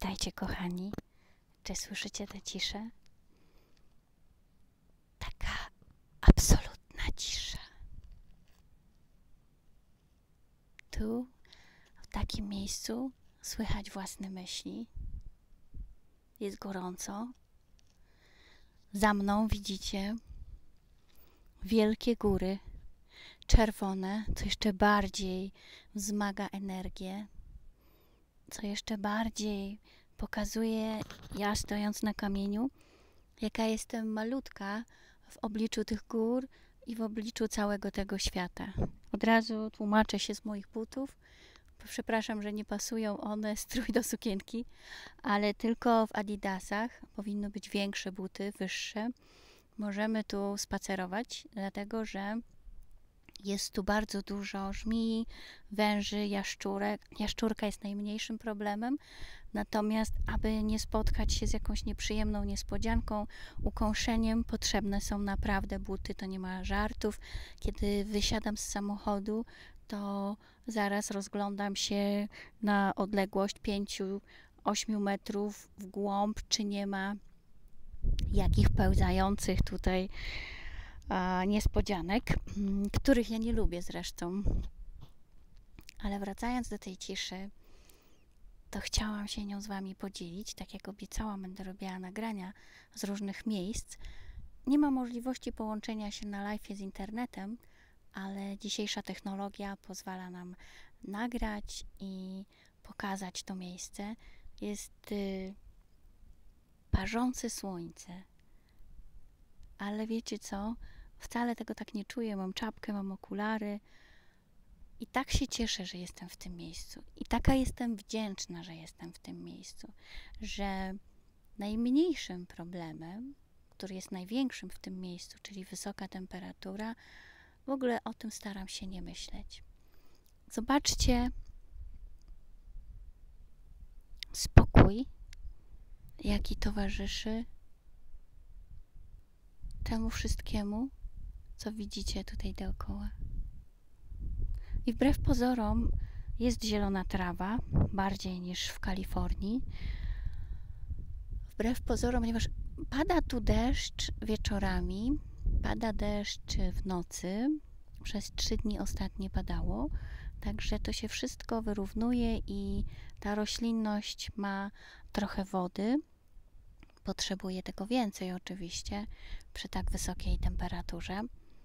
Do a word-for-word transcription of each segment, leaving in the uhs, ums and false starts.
Witajcie, kochani. Czy słyszycie tę ciszę? Taka absolutna cisza. Tu, w takim miejscu, słychać własne myśli. Jest gorąco. Za mną widzicie wielkie góry, czerwone, co jeszcze bardziej wzmaga energię, co jeszcze bardziej pokazuje, ja stojąc na kamieniu, jaka jestem malutka w obliczu tych gór i w obliczu całego tego świata. Od razu tłumaczę się z moich butów. Przepraszam, że nie pasują one strój do sukienki, ale tylko w adidasach. Powinny być większe buty, wyższe. Możemy tu spacerować, dlatego że jest tu bardzo dużo żmii, węży, jaszczurek. Jaszczurka jest najmniejszym problemem, natomiast aby nie spotkać się z jakąś nieprzyjemną niespodzianką, ukąszeniem, potrzebne są naprawdę buty, to nie ma żartów. Kiedy wysiadam z samochodu, to zaraz rozglądam się na odległość pięciu ośmiu metrów w głąb, czy nie ma jakich pełzających tutaj a, niespodzianek, których ja nie lubię zresztą. Ale wracając do tej ciszy, to chciałam się nią z wami podzielić. Tak jak obiecałam, będę robiła nagrania z różnych miejsc. Nie ma możliwości połączenia się na live z internetem, ale dzisiejsza technologia pozwala nam nagrać i pokazać to miejsce. Jest y, parzące słońce. Ale wiecie co? Wcale tego tak nie czuję. Mam czapkę, mam okulary i tak się cieszę, że jestem w tym miejscu. I taka jestem wdzięczna, że jestem w tym miejscu. Że najmniejszym problemem, który jest największym w tym miejscu, czyli wysoka temperatura, w ogóle o tym staram się nie myśleć. Zobaczcie spokój, jaki towarzyszy temu wszystkiemu, co widzicie tutaj dookoła. I wbrew pozorom jest zielona trawa, bardziej niż w Kalifornii. Wbrew pozorom, ponieważ pada tu deszcz wieczorami, pada deszcz w nocy, przez trzy dni ostatnie padało, także to się wszystko wyrównuje i ta roślinność ma trochę wody. Potrzebuje tego więcej oczywiście przy tak wysokiej temperaturze,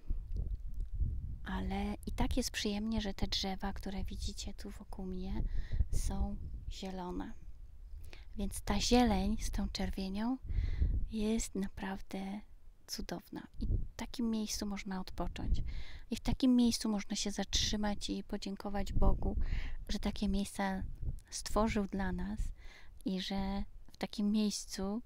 ale i tak jest przyjemnie, że te drzewa, które widzicie tu wokół mnie, są zielone. Więc ta zieleń z tą czerwienią jest naprawdę cudowna. I w takim miejscu można odpocząć. I w takim miejscu można się zatrzymać i podziękować Bogu, że takie miejsca stworzył dla nas i że w takim miejscu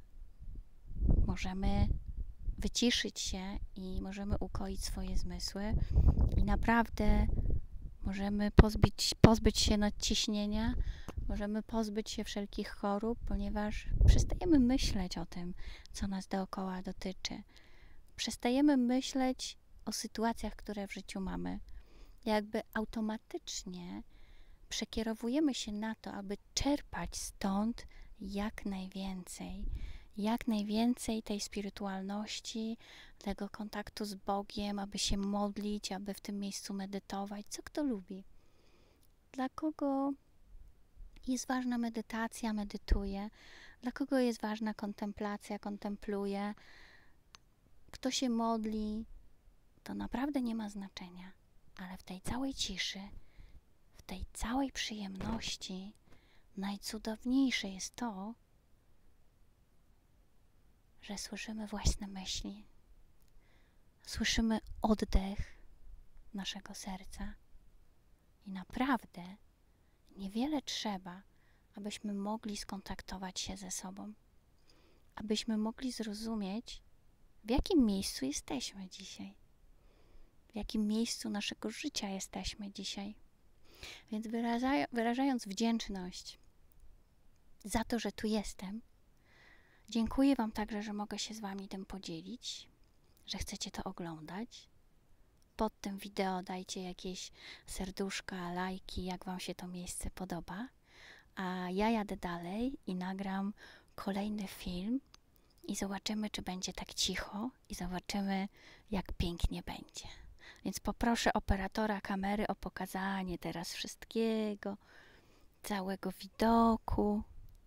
możemy wyciszyć się i możemy ukoić swoje zmysły i naprawdę możemy pozbyć, pozbyć się nadciśnienia, możemy pozbyć się wszelkich chorób, ponieważ przestajemy myśleć o tym, co nas dookoła dotyczy. Przestajemy myśleć o sytuacjach, które w życiu mamy. Jakby automatycznie przekierowujemy się na to, aby czerpać stąd jak najwięcej. Jak najwięcej tej spirytualności, tego kontaktu z Bogiem, aby się modlić, aby w tym miejscu medytować. Co kto lubi? Dla kogo jest ważna medytacja, medytuje. Dla kogo jest ważna kontemplacja, kontempluje. Kto się modli, to naprawdę nie ma znaczenia. Ale w tej całej ciszy, w tej całej przyjemności, najcudowniejsze jest to, że słyszymy własne myśli. Słyszymy oddech naszego serca. I naprawdę niewiele trzeba, abyśmy mogli skontaktować się ze sobą. Abyśmy mogli zrozumieć, w jakim miejscu jesteśmy dzisiaj. W jakim miejscu naszego życia jesteśmy dzisiaj. Więc wyraża, wyrażając wdzięczność za to, że tu jestem, dziękuję wam także, że mogę się z wami tym podzielić, że chcecie to oglądać. Pod tym wideo dajcie jakieś serduszka, lajki, jak wam się to miejsce podoba. a ja jadę dalej i nagram kolejny film i zobaczymy, czy będzie tak cicho i zobaczymy, jak pięknie będzie. Więc poproszę operatora kamery o pokazanie teraz wszystkiego, całego widoku.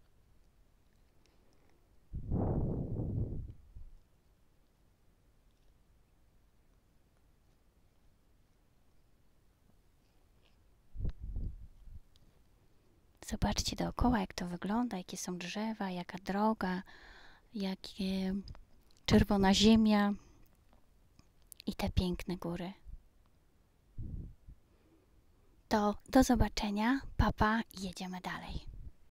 Zobaczcie dookoła, jak to wygląda, jakie są drzewa, jaka droga, jakie czerwona ziemia i te piękne góry. To do zobaczenia, papa, i jedziemy dalej.